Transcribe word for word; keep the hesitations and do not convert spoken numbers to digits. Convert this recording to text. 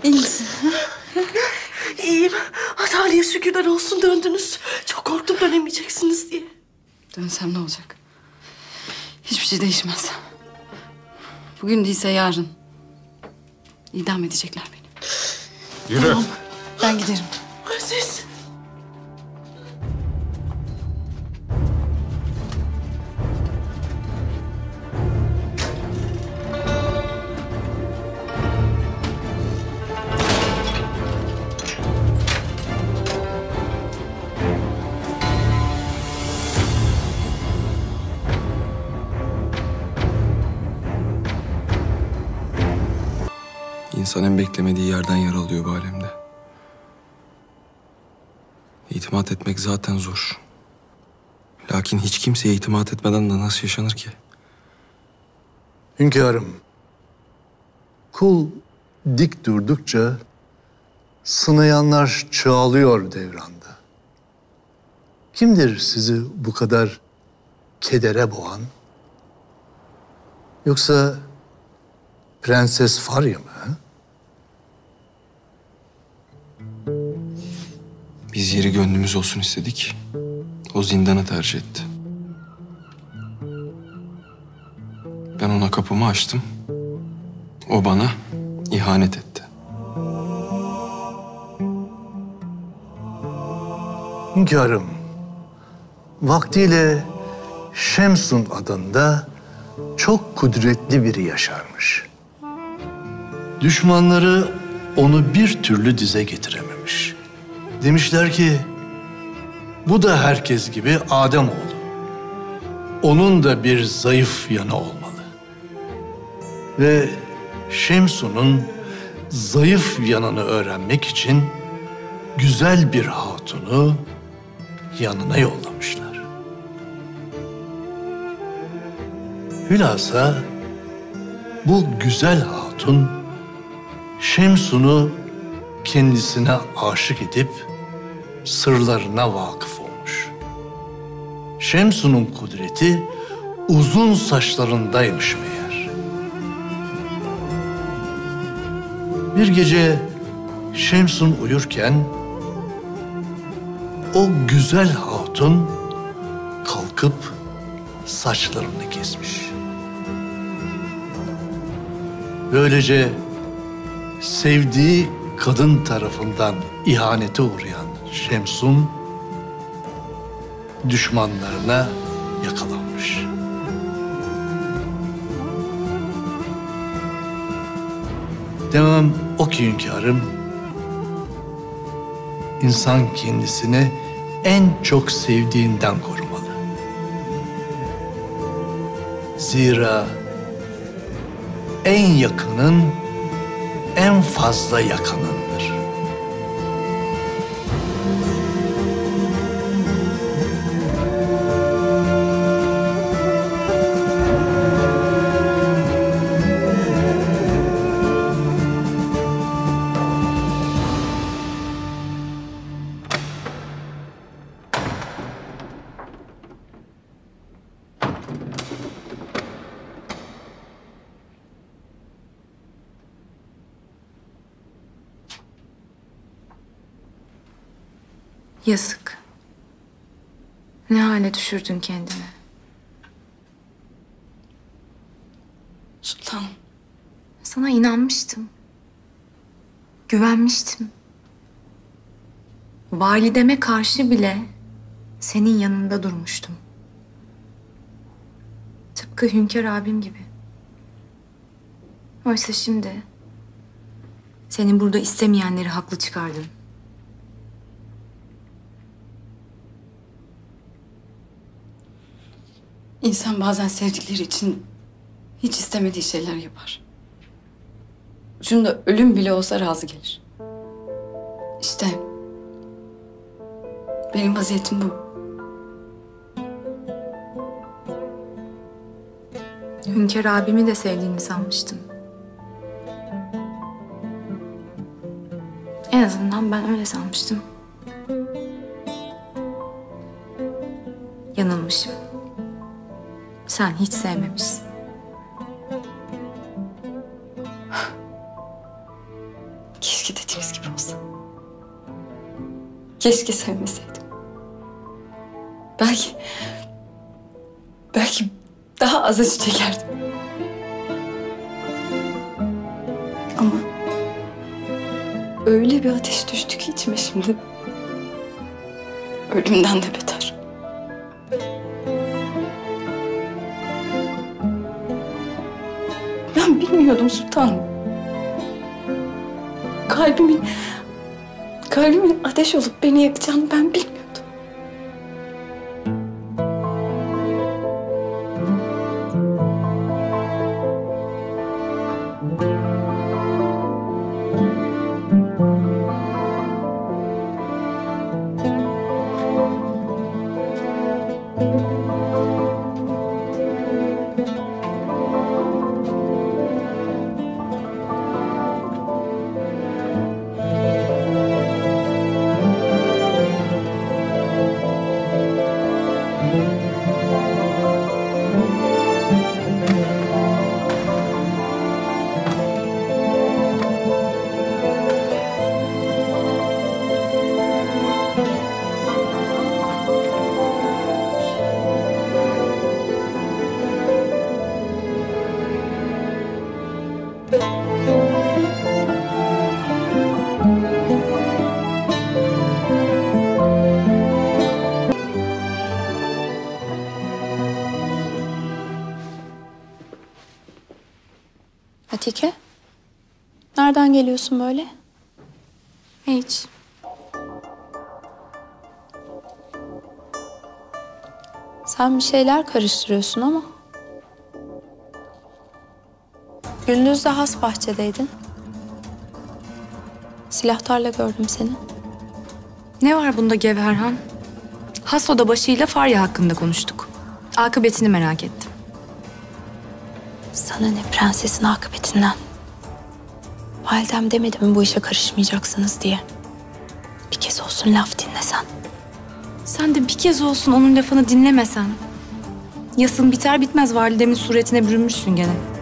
İyi misin? İyiyim. Tanrı'ya şükürler olsun döndünüz. Çok korktum dönemeyeceksiniz diye. Dönsem ne olacak? Hiçbir şey değişmez. Bugün değilse yarın idam edecekler beni. Yürü. Tamam, ben giderim. Aziz. İnsan en beklemediği yerden yaralıyor bu alemde. İtimat etmek zaten zor. Lakin hiç kimseye itimat etmeden de nasıl yaşanır ki? Hünkârım, kul dik durdukça sınayanlar çoğalıyor devranda. Kimdir sizi bu kadar kedere boğan? Yoksa Prenses Farya mı? Ha? Biz yeri gönlümüz olsun istedik. O zindanı tercih etti. Ben ona kapımı açtım. O bana ihanet etti. Hünkârım, vaktiyle Şemsun adında çok kudretli biri yaşarmış. Düşmanları onu bir türlü dize getirememiş. Demişler ki, bu da herkes gibi Ademoğlu. Onun da bir zayıf yanı olmalı. Ve Şemsun'un zayıf yanını öğrenmek için güzel bir hatunu yanına yollamışlar. Hülasa bu güzel hatun Şemsun'u kendisine aşık edip sırlarına vakıf olmuş. Şemsun'un kudreti uzun saçlarındaymış meğer. Bir gece Şemsun uyurken o güzel hatun kalkıp saçlarını kesmiş. Böylece sevdiği kadın tarafından ihanete uğrayan Şemsun düşmanlarına yakalanmış. Demem o ki hünkârım, insan kendisini en çok sevdiğinden korumalı. Zira en yakının en fazla yakanındır. Yazık. Ne hale düşürdün kendini. Sultanım. Sana inanmıştım. Güvenmiştim. Valideme karşı bile senin yanında durmuştum. Tıpkı Hünkâr abim gibi. Oysa şimdi senin burada istemeyenleri haklı çıkardın. İnsan bazen sevdikleri için hiç istemediği şeyler yapar. Şunda ölüm bile olsa razı gelir. İşte benim vaziyetim bu. Hünkâr abimi de sevdiğini sanmıştım. En azından ben öyle sanmıştım. Yanılmışım. Sen hiç sevmemişsin. Keşke dediğiniz gibi olsa. Keşke sevmeseydim. Belki... Belki daha az acı çekerdim. Ama... öyle bir ateş düştü ki içime şimdi. Ölümden de beter. Ben bilmiyordum sultanım. Kalbimin... Kalbimin ateş olup beni yakacağını ben bilmiyordum. Atike, nereden geliyorsun böyle? Hiç. Sen bir şeyler karıştırıyorsun ama. Gündüz de has bahçedeydin. Silahtarla gördüm seni. Ne var bunda Gevherhan? Has oda başıyla Farya hakkında konuştuk. Akıbetini merak ettim. Sana ne prensesin akıbetinden? Validem demedi mi bu işe karışmayacaksınız diye? Bir kez olsun laf dinlesen. Sen de bir kez olsun onun lafını dinlemesen. Yasın biter bitmez validemin suretine bürünmüşsün gene.